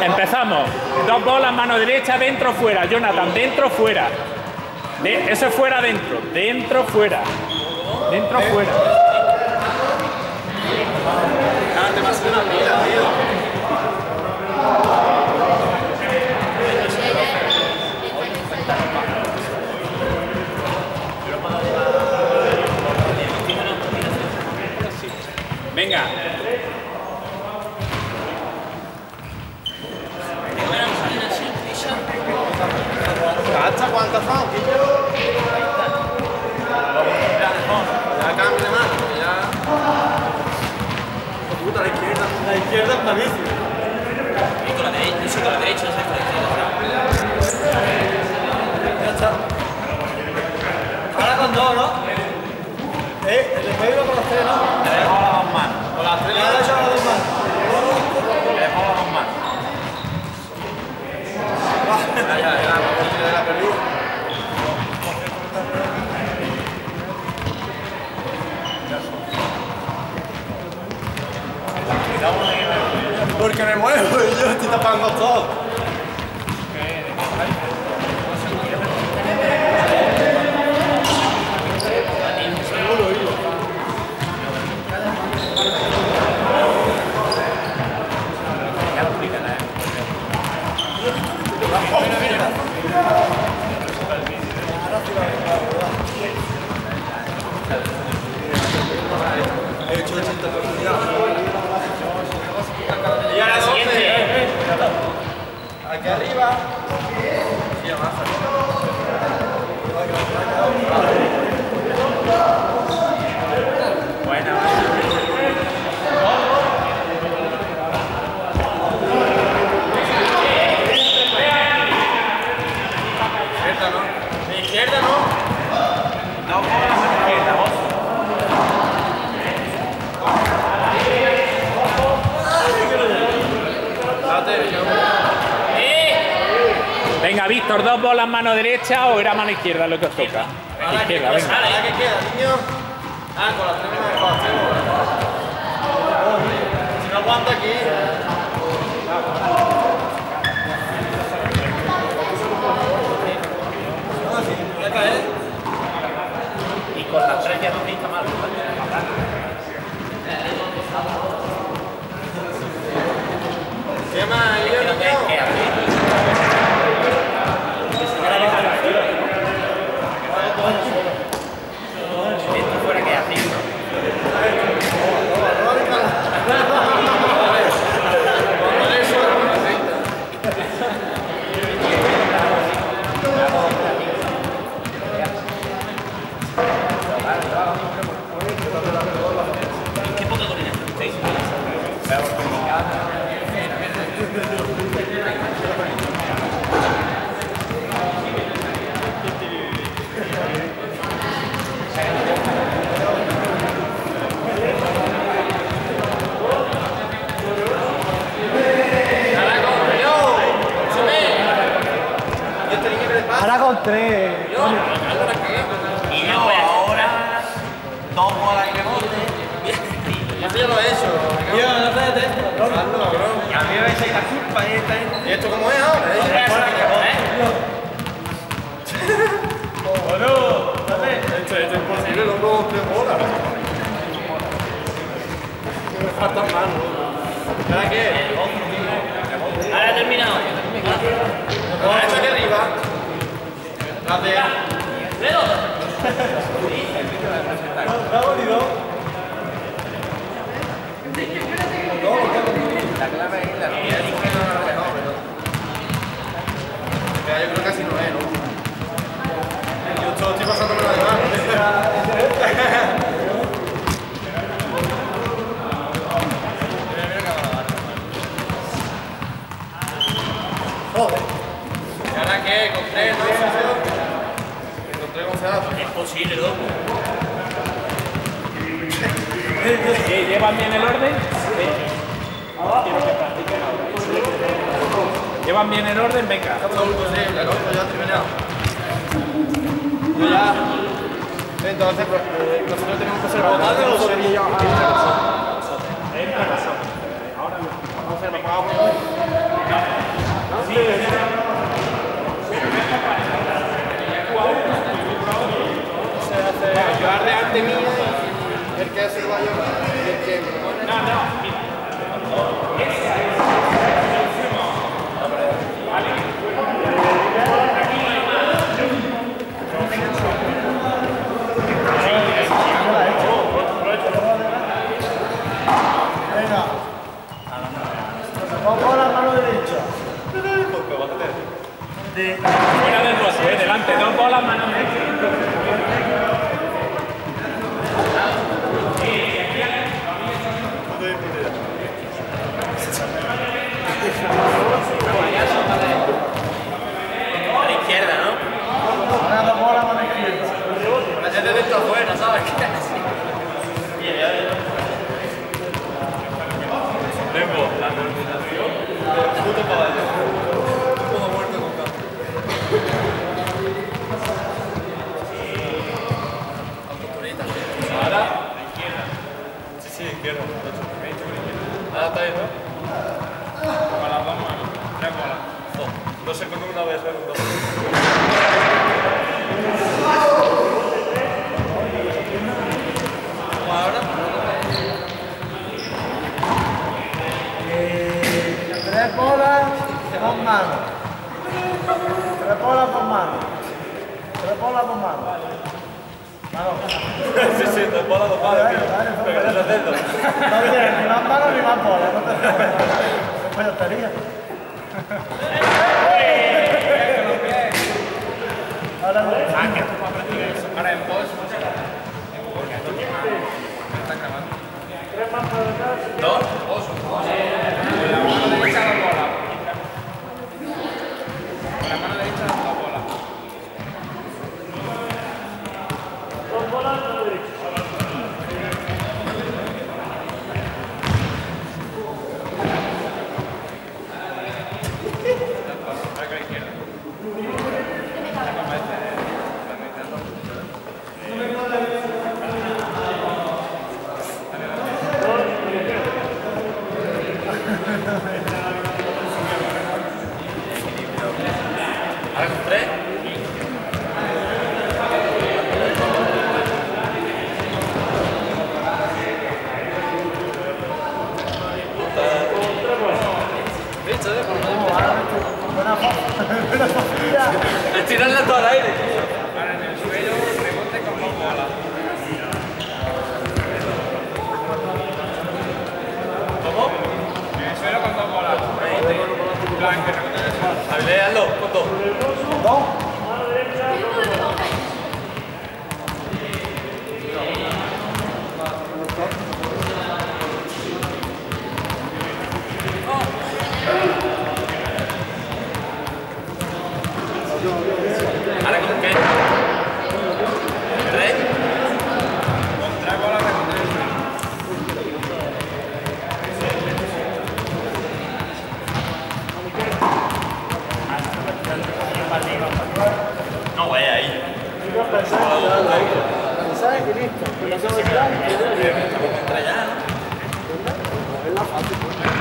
Empezamos. Dos bolas, mano derecha, dentro, fuera. Jonathan, dentro, fuera. Eso es fuera, dentro. Dentro, fuera. Dentro, fuera. Te va a hacer una pila, tío. Venga. ¿Hasta cuántas son? Ya cambia más, ya. Puta, la izquierda. La izquierda es malísima. Y con la derecha, yo soy con la derecha, no sé con la izquierda. Ya está. Ahora con dos, ¿no? Después iba con las tres, ¿no? Le dejo las dos manos. Con las tres. Le he hecho las dos manos. Le dejo las dos manos. Ya, la perdí. Porque me muevo y yo estoy tapando todo. He hecho 80 oportunidades. Y ahora siguiente. Aquí arriba. Sí, avanza. Buena, Izquierda, ¿no? De izquierda, ¿no? No, con la mano izquierda, vos. Venga, Víctor, dos bolas mano derecha o era mano izquierda lo que os toca. Izquierda, venga. ¿Ahora qué queda, niño? Ah, con las tres manos. Si no aguanta aquí. ¿Puede caer? Y con las tres ya no está mal. ¿Qué más? Es que no te queda bien. Esto fuera que así. Qué poca coordinación tenéis. Ahora con tres. Y yo ahora dos bolas y rebote. Eso ya lo he hecho. Tío, no te detengas. Y a mí me vais a ir la culpa esta. ¿Y esto cómo es ahora? Esto es imposible, loco, tres bolas. Me faltan manos. ¿Ahora qué? Ahora he terminado. Ahora esto aquí arriba. Gracias. La clave es la mía. Yo creo que así no es, ¿no? Yo estoy pasándome la demás. Joder. ¿Y ahora qué? ¿Con tres, no? ¿Con tres cómo se hace? Es posible, loco. ¿Llevan bien el orden? Quiero que practiquen ahora. ¿Llevan bien el orden? Venga. Absoluto, sí, el otro ya ha terminado. Yo ya. Entonces, nosotros tenemos que hacer botarle o sería yo. Entra, pasamos. Ahora no. Vamos a hacer, vamos a parte mía y el que hace el mayor y el que pone. No, no, mira. Esa es. Vale. Aquí no hay más. Venga. Vamos con la mano derecha. Fuera del bote, delante, dos bolas, mano derecha. A la izquierda, ¿no? Ahora la bola a mano izquierda. Es de dentro afuera, ¿sabes? Tengo la coordinación justo para allá. Como muerto con campo. Ahora, izquierda. Sí, sí, izquierda. Ahora está ahí, ¿no? Con las dos manos. Tres bolas. No sé con una vez, con dos. ¿Cómo ahora? Tres bolas, dos manos. Tres bolas, dos manos. Tres bolas, dos manos. Mano. Sí, sí, dos bolas, dos manos, tío. Pero ¿qué estás haciendo? No tienes ni más manos ni más bolas. No te jodas. Pues estaría. Ahora no. Ahora en voz. ¿Dos? La mano derecha dos bolas. Con la mano derecha dos bolas. Dos bolas, mano derecha. Ahora con tres. Buena facilidad. Estirarla todo al aire. Ahora en el suelo, rebote con dos bolas. ¿Cómo? En el suelo con dos bolas. Blanco, rebote en el suelo. Habilidadlo, con dos. Dos. ¿Ahora con qué? ¿Tres? Con tres bolas, rebote en el suelo. No, vaya ahí. ¿Sabes qué listo? Con la sola Entra ya, ¿no? es la fácil.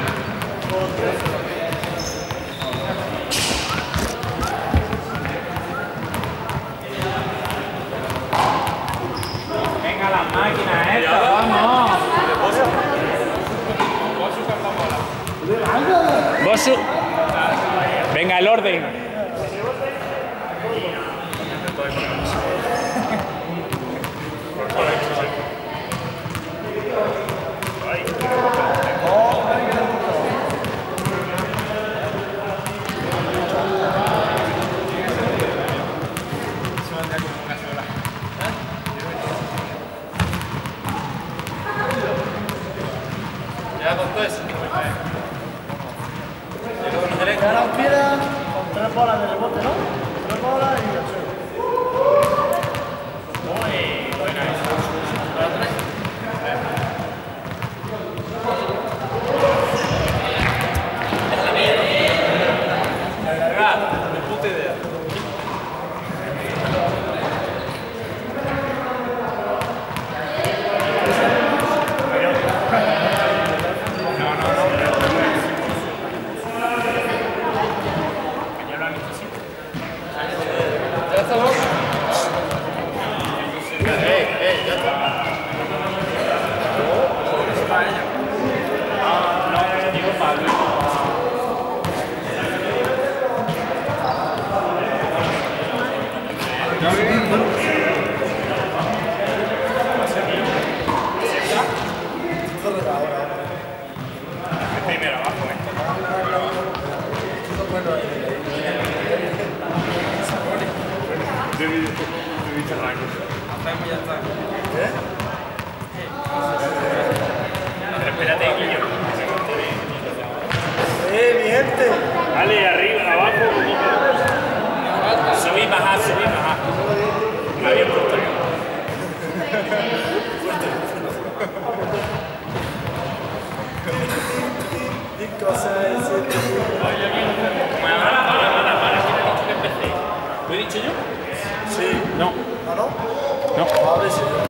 Venga, las máquinas estas, vamos. Bosu. Venga, el orden. Ya con tres. Y luego con derecha. Ahora queda con tres bolas de rebote, ¿no? Tres bolas y el suelo. Ni puta idea. Ya lo han hecho siempre. Hacemos y ya está. Pero espérate, Guillo. Mi gente. Vale, arriba, abajo. Subí, bajar, subí, bajar. Me había puesto yo. Para, ¿quién ha dicho que empecé? ¿Lo he dicho yo? Sí. No.